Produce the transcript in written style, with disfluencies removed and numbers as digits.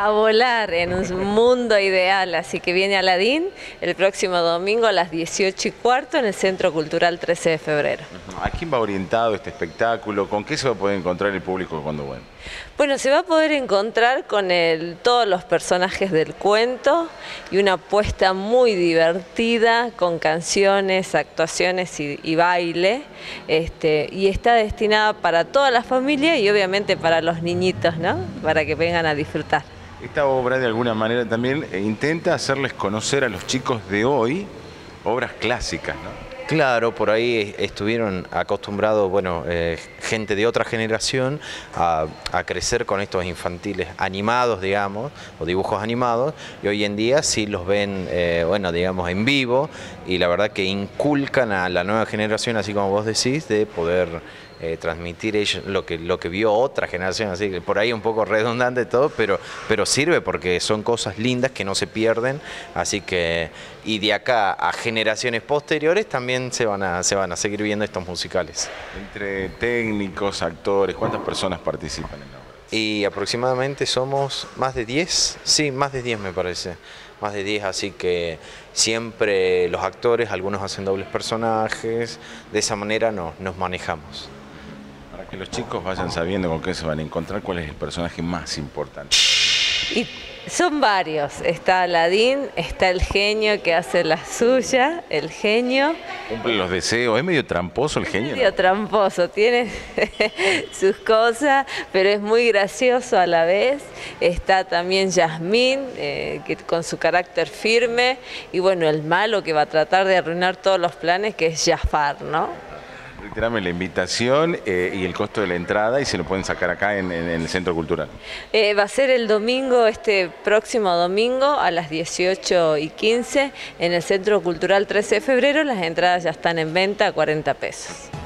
a volar en un mundo ideal, así que viene Aladín el próximo domingo a las 18:15 en el Centro Cultural 13 de Febrero. ¿A quién va orientado este espectáculo? ¿Con qué se va a poder encontrar el público cuando vuelva? Bueno, se va a poder encontrar con todos los personajes del cuento y una apuesta muy divertida con canciones, actuaciones y baile. Y está destinada para toda la familia y obviamente para los niñitos, ¿no? Para que vengan a disfrutar. Esta obra de alguna manera también intenta hacerles conocer a los chicos de hoy obras clásicas, ¿no? Claro, por ahí estuvieron acostumbrados, bueno, gente de otra generación a crecer con estos infantiles animados, digamos, o dibujos animados, y hoy en día sí los ven, bueno, digamos, en vivo, y la verdad que inculcan a la nueva generación, así como vos decís, de poder transmitir ellos lo que vio otra generación, así que por ahí un poco redundante todo, pero sirve porque son cosas lindas que no se pierden, así que, y de acá a generaciones posteriores también se van a seguir viendo estos musicales. Entre técnicos, actores, ¿cuántas personas participan en la obra? Y aproximadamente somos más de 10, sí, más de 10 me parece, más de 10, así que siempre los actores, algunos hacen dobles personajes, de esa manera nos manejamos. Para que los chicos vayan sabiendo con qué se van a encontrar, ¿cuál es el personaje más importante? Y son varios, está Aladín, está el genio que hace la suya, el genio. Cumple los deseos, es medio tramposo el genio, ¿no? Medio tramposo, tiene sus cosas, pero es muy gracioso a la vez. Está también Yasmín, que con su carácter firme, y bueno, el malo que va a tratar de arruinar todos los planes, que es Jafar, ¿no? Reiterame la invitación y el costo de la entrada, y se lo pueden sacar acá en el Centro Cultural. Va a ser el domingo, este próximo domingo a las 18:15 en el Centro Cultural 13 de Febrero. Las entradas ya están en venta a 40 pesos.